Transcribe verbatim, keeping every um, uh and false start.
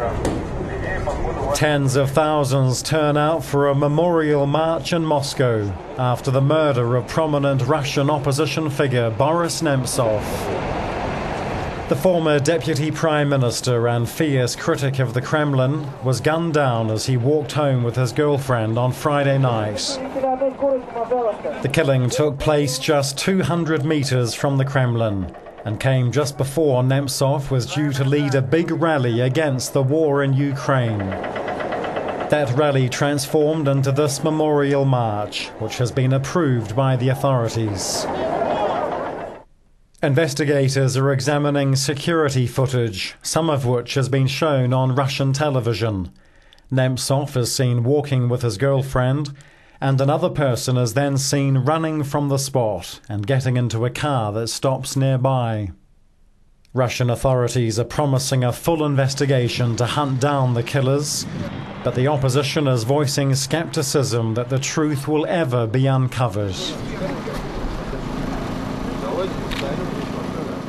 Tens of thousands turn out for a memorial march in Moscow after the murder of prominent Russian opposition figure Boris Nemtsov. The former deputy prime minister and fierce critic of the Kremlin was gunned down as he walked home with his girlfriend on Friday night. The killing took place just two hundred meters from the Kremlin and came just before Nemtsov was due to lead a big rally against the war in Ukraine. That rally transformed into this memorial march, which has been approved by the authorities. Investigators are examining security footage, some of which has been shown on Russian television. Nemtsov is seen walking with his girlfriend, and another person is then seen running from the spot and getting into a car that stops nearby. Russian authorities are promising a full investigation to hunt down the killers, but the opposition is voicing skepticism that the truth will ever be uncovered.